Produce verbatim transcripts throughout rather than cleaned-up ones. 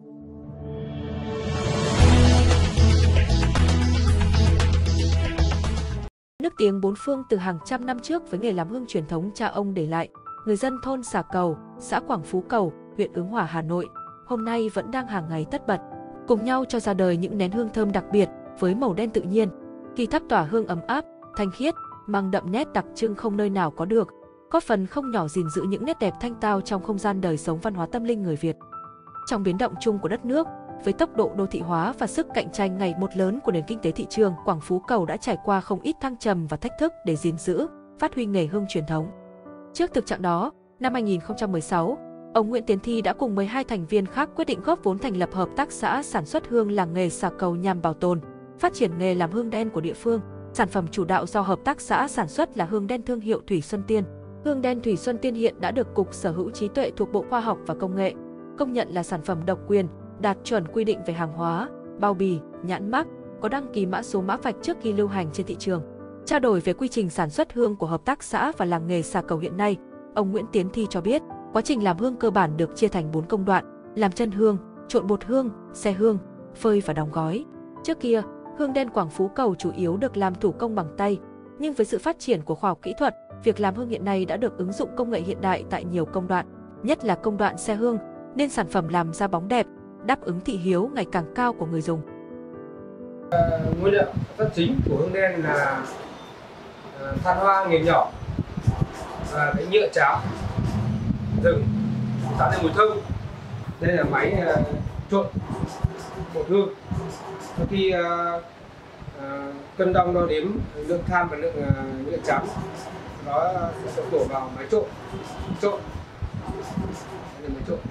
Nước tiếng bốn phương từ hàng trăm năm trước với nghề làm hương truyền thống cha ông để lại, người dân thôn Xà Cầu, xã Quảng Phú Cầu, huyện Ứng Hòa, Hà Nội, hôm nay vẫn đang hàng ngày tất bật, cùng nhau cho ra đời những nén hương thơm đặc biệt với màu đen tự nhiên, khi thắp tỏa hương ấm áp, thanh khiết, mang đậm nét đặc trưng không nơi nào có được, góp phần không nhỏ gìn giữ những nét đẹp thanh tao trong không gian đời sống văn hóa tâm linh người Việt. Trong biến động chung của đất nước, với tốc độ đô thị hóa và sức cạnh tranh ngày một lớn của nền kinh tế thị trường, Quảng Phú Cầu đã trải qua không ít thăng trầm và thách thức để gìn giữ, phát huy nghề hương truyền thống. Trước thực trạng đó, năm hai nghìn không trăm mười sáu, ông Nguyễn Tiến Thi đã cùng mười hai thành viên khác quyết định góp vốn thành lập hợp tác xã sản xuất hương làng nghề Xà Cầu nhằm bảo tồn, phát triển nghề làm hương đen của địa phương. Sản phẩm chủ đạo do hợp tác xã sản xuất là hương đen thương hiệu Thủy Xuân Tiên. Hương đen Thủy Xuân Tiên hiện đã được Cục Sở hữu trí tuệ thuộc Bộ Khoa học và Công nghệ công nhận là sản phẩm độc quyền, đạt chuẩn quy định về hàng hóa, bao bì, nhãn mác, có đăng ký mã số mã vạch trước khi lưu hành trên thị trường. Trao đổi về quy trình sản xuất hương của hợp tác xã và làng nghề Xà Cầu hiện nay, ông Nguyễn Tiến Thi cho biết, quá trình làm hương cơ bản được chia thành bốn công đoạn: làm chân hương, trộn bột hương, xe hương, phơi và đóng gói. Trước kia, hương đen Quảng Phú Cầu chủ yếu được làm thủ công bằng tay, nhưng với sự phát triển của khoa học kỹ thuật, việc làm hương hiện nay đã được ứng dụng công nghệ hiện đại tại nhiều công đoạn, nhất là công đoạn xe hương, nên sản phẩm làm ra bóng đẹp, đáp ứng thị hiếu ngày càng cao của người dùng. Uh, nguyên liệu rất chính của hương đen là uh, than hoa nghiền nhỏ và cái nhựa cháo rừng tạo nên mùi thơm. Đây là máy uh, trộn bột hương. Sau khi uh, uh, cân đong đo đếm lượng than và lượng uh, nhựa cháo, nó sẽ đổ vào máy trộn. Trộn. Đây là máy trộn.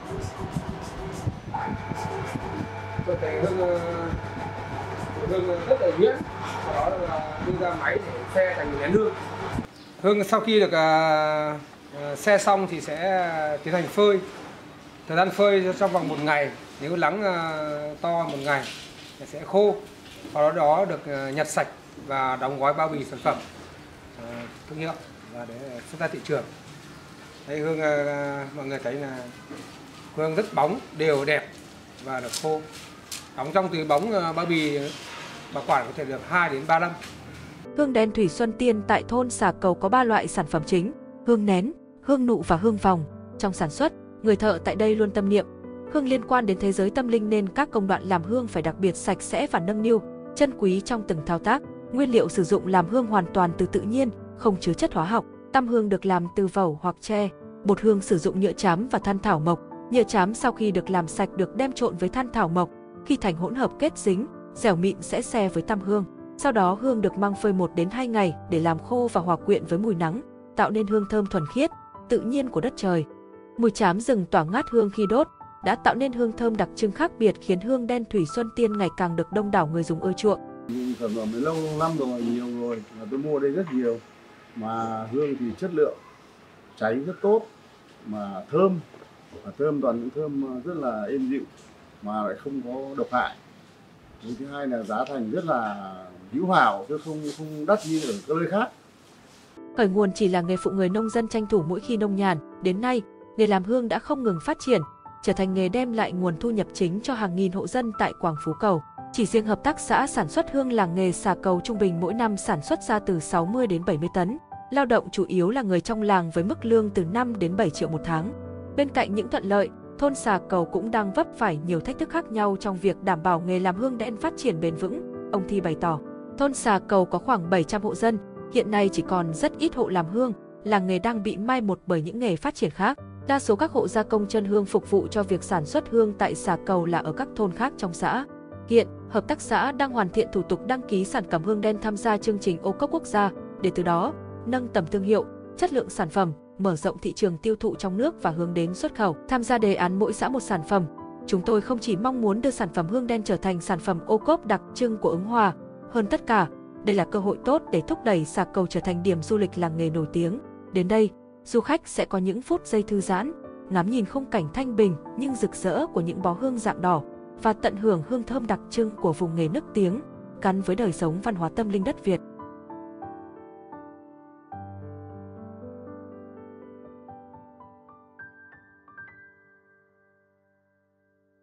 Trộn thành hương hương rất là nhuyễn, sau đó là đưa ra máy để xe thành nén hương. Hương sau khi được uh, xe xong thì sẽ tiến hành phơi. Thời gian phơi trong vòng một ngày, nếu nắng uh, to một ngày sẽ khô. Sau đó, đó được uh, nhặt sạch và đóng gói bao bì sản phẩm uh, thương hiệu và để xuất ra thị trường. Đây, hương uh, mọi người thấy là hương rất bóng, đều đẹp và được khô. Đóng trong túi bóng uh, bao bì bảo quản có thể được hai đến ba năm. Hương đen Thủy Xuân Tiên tại thôn Xà Cầu có ba loại sản phẩm chính: hương nén, hương nụ và hương vòng. Trong sản xuất, người thợ tại đây luôn tâm niệm, hương liên quan đến thế giới tâm linh nên các công đoạn làm hương phải đặc biệt sạch sẽ và nâng niu, trân quý trong từng thao tác. Nguyên liệu sử dụng làm hương hoàn toàn từ tự nhiên, không chứa chất hóa học. Tăm hương được làm từ vẩu hoặc tre. Bột hương sử dụng nhựa chám và than thảo mộc. Nhựa chám sau khi được làm sạch được đem trộn với than thảo mộc. Khi thành hỗn hợp kết dính, dẻo mịn sẽ xe với tăm hương. Sau đó hương được mang phơi một đến hai ngày để làm khô và hòa quyện với mùi nắng, tạo nên hương thơm thuần khiết, tự nhiên của đất trời. Mùi chám rừng tỏa ngát hương khi đốt đã tạo nên hương thơm đặc trưng khác biệt, khiến hương đen Thủy Xuân Tiên ngày càng được đông đảo người dùng ưa chuộng. Sản phẩm này lâu năm rồi, nhiều rồi, và tôi mua đây rất nhiều. Mà hương thì chất lượng cháy rất tốt, mà thơm, và thơm toàn những thơm rất là êm dịu mà lại không có độc hại. Thứ hai là giá thành rất là hữu hảo, chứ không không đắt như ở các nơi khác. Khởi nguồn chỉ là nghề phụ người nông dân tranh thủ mỗi khi nông nhàn, đến nay, nghề làm hương đã không ngừng phát triển, trở thành nghề đem lại nguồn thu nhập chính cho hàng nghìn hộ dân tại Quảng Phú Cầu. Chỉ riêng hợp tác xã sản xuất hương làng nghề Xà Cầu trung bình mỗi năm sản xuất ra từ sáu mươi đến bảy mươi tấn. Lao động chủ yếu là người trong làng với mức lương từ năm đến bảy triệu một tháng. Bên cạnh những thuận lợi, thôn Xà Cầu cũng đang vấp phải nhiều thách thức khác nhau trong việc đảm bảo nghề làm hương đen phát triển bền vững. Ông Thi bày tỏ, thôn Xà Cầu có khoảng bảy trăm hộ dân, hiện nay chỉ còn rất ít hộ làm hương, làng nghề đang bị mai một bởi những nghề phát triển khác. Đa số các hộ gia công chân hương phục vụ cho việc sản xuất hương tại Xà Cầu là ở các thôn khác trong xã. Hiện, hợp tác xã đang hoàn thiện thủ tục đăng ký sản phẩm hương đen tham gia chương trình ô cốp quốc gia, để từ đó nâng tầm thương hiệu, chất lượng sản phẩm, mở rộng thị trường tiêu thụ trong nước và hướng đến xuất khẩu. Tham gia đề án mỗi xã một sản phẩm, chúng tôi không chỉ mong muốn đưa sản phẩm hương đen trở thành sản phẩm ô cốp đặc trưng của Ứng Hòa, hơn tất cả, đây là cơ hội tốt để thúc đẩy Xà Cầu trở thành điểm du lịch làng nghề nổi tiếng. Đến đây, du khách sẽ có những phút giây thư giãn, ngắm nhìn khung cảnh thanh bình nhưng rực rỡ của những bó hương rạng đỏ và tận hưởng hương thơm đặc trưng của vùng nghề nức tiếng, gắn với đời sống văn hóa tâm linh đất Việt.